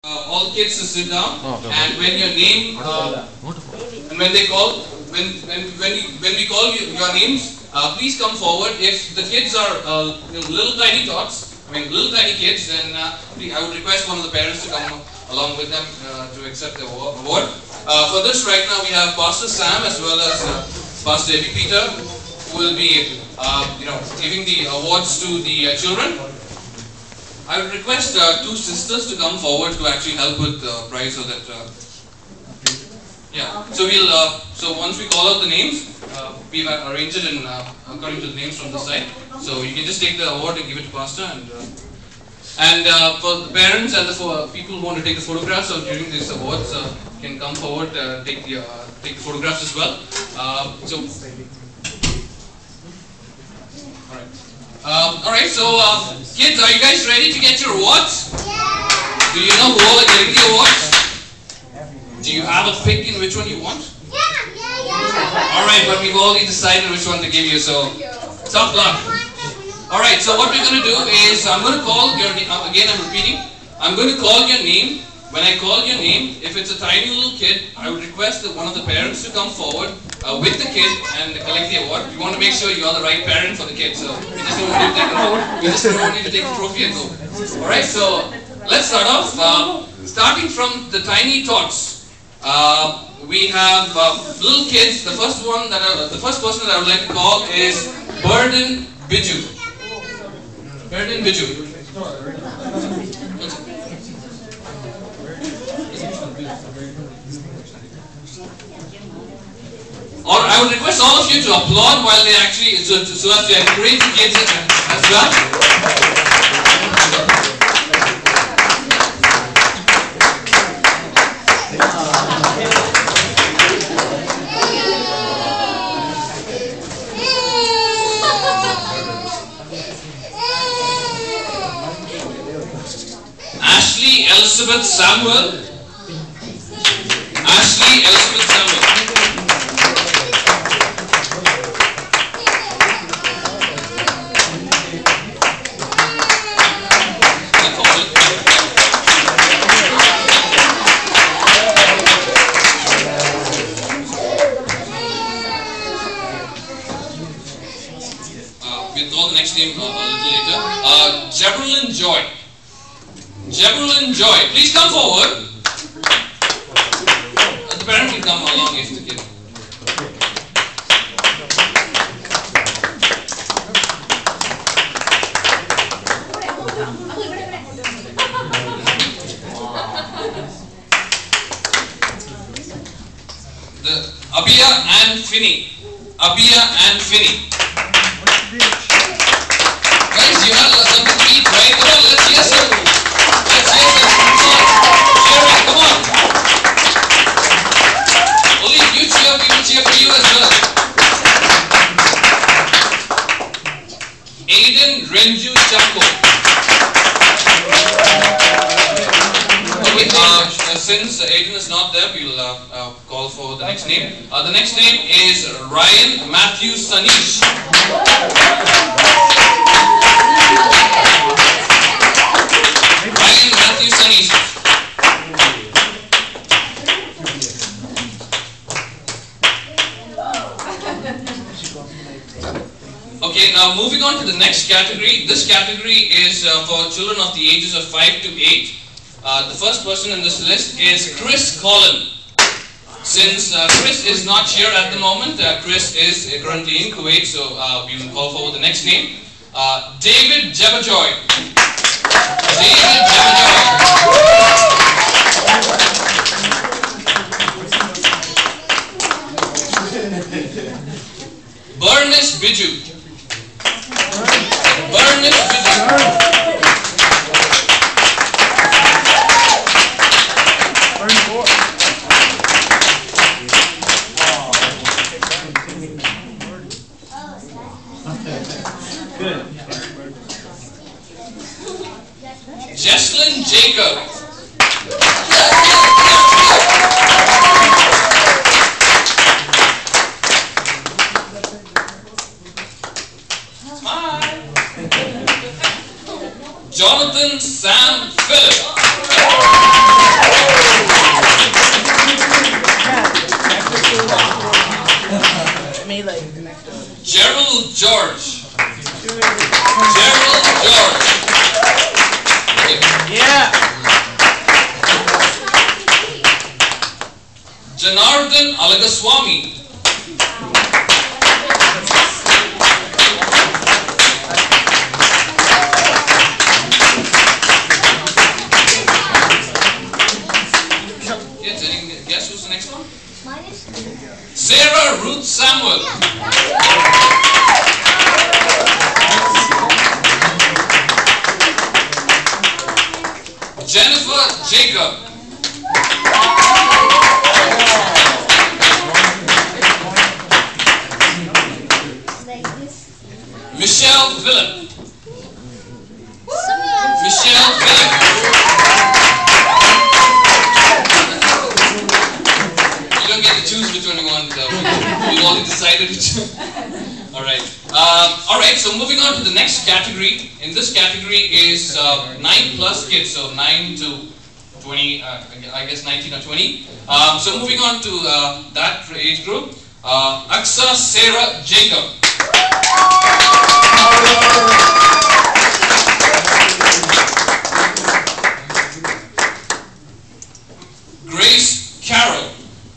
All kids to sit down, and when your name, and when they call, when we call your names, please come forward. If the kids are little tiny tots, little tiny kids, then I would request one of the parents to come along with them to accept the award. For this, right now we have Pastor Sam as well as Pastor Debbie Peter, who will be giving the awards to the children. I would request two sisters to come forward to actually help with the prize, so that so once we call out the names, we've arranged it in according to the names from the side. So you can just take the award and give it to Pastor, and for the parents and for people who want to take the photographs during these awards, can come forward, take the photographs as well. Alright, so kids, are you guys ready to get your awards? Yeah. Do you know who all are getting the awards? Do you have a pick in which one you want? Yeah. Alright, but we've already decided which one to give you, so tough luck. Alright, so what we're going to do is, I'm going to call your name, again I'm repeating, I'm going to call your name. When I call your name, if it's a tiny little kid, I would request that one of the parents to come forward with the kid and collect the award. We want to make sure you're the right parent for the kid, so we just don't want you to take the award. We just don't want you to take the trophy and go. Alright, so let's start off. Starting from the tiny tots, we have little kids. The first person that I would like to call is Burden Biju. Burden Biju. Or I would request all of you to applaud while they actually, so as to encourage the kids as well. Ashley Elizabeth Samuel. Ashley Elizabeth Samuel. We'll call the next name a little later. Jebrilyn Joy. Jebrilyn Joy. Please come forward. The parent can come along if the kid. The Abia and Finney. Abia and Finney. Guys, you have something to eat, right? Come on, let's hear some. Let's hear some. Cheering, come on. Only if you cheer, we will cheer for you as well. Aiden Renju Chapko. Okay, since Aiden is not there, we'll call for the next name. The next name is Ryan Matthew Sanish. Ryan Matthew Sanish. Okay, now moving on to the next category. This category is for children of the ages of 5 to 8. The first person in this list is Chris Collin. Since Chris is not here at the moment, Chris is currently in Kuwait, so we will call forward the next name. David Jebajoy. David Jebajoy. Bernice Biju. Bernice Biju. Jesslyn J. Janardhan Alagaswamy. Kids, any guess who's the next one? Sarah Ruth Samuel. Jennifer Jacob. Michelle Phillip. Michelle Phillip. You don't get to choose which one you want. You've already decided which one. Alright. Alright, so moving on to the next category. In this category is 9 plus kids, so 9 to 20, I guess 19 or 20. So moving on to that age group, Aksa Sarah Jacob. Grace Carroll.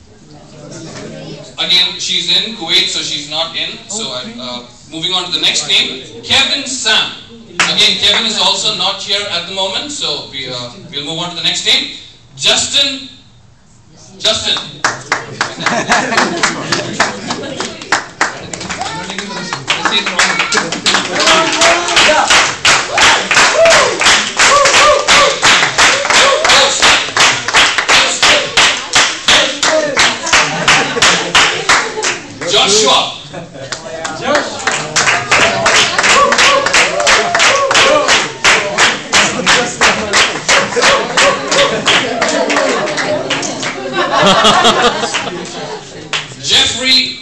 Again, she's in Kuwait, so she's not in. So moving on to the next name, Kevin Sam. Again, Kevin is also not here at the moment, so we'll move on to the next name, Justin. Joshua. Jeffrey.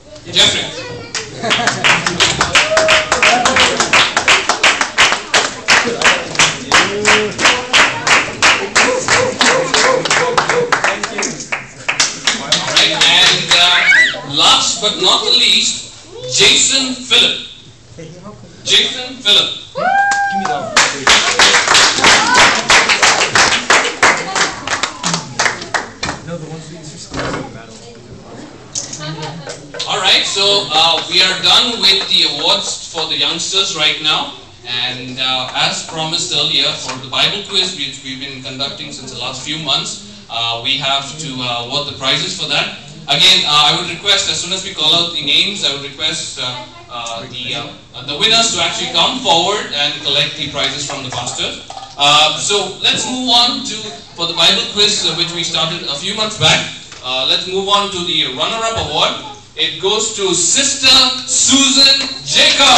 Alright, and last but not the least, Jason Phillip. Jason Phillip. Alright, so we are done with the awards for the youngsters right now, and as promised earlier, for the Bible quiz which we've been conducting since the last few months, we have to award the prizes for that. Again, I would request, as soon as we call out the names, I would request the winners to actually come forward and collect the prizes from the pastors. So let's move on to, for the Bible quiz which we started a few months back, let's move on to the runner-up award. It goes to Sister Susan Jacob.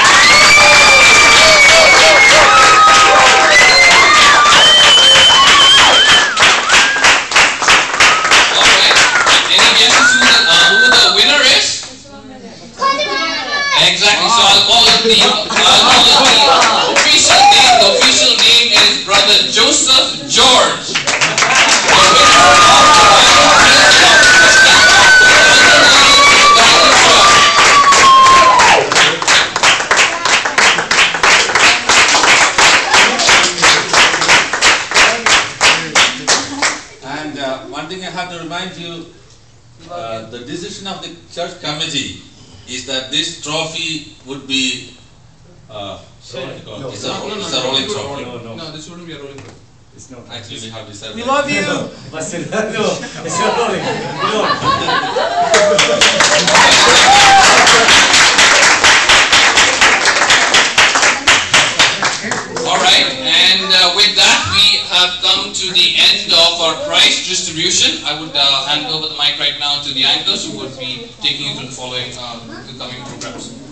Alright, any guesses who the winner is? Exactly, so I'll call it the official name. The official name is Brother Joseph George. One thing I have to remind you, the decision of the church committee is that this trophy would be it's a rolling trophy. No, this wouldn't be a rolling trophy. It's not. Actually, we have decided. We love you! No, it's not rolling. Alright, and with that we have come to the end of our prize distribution. I would hand over the mic right now to the anchors who would be taking you through the following, the coming programs.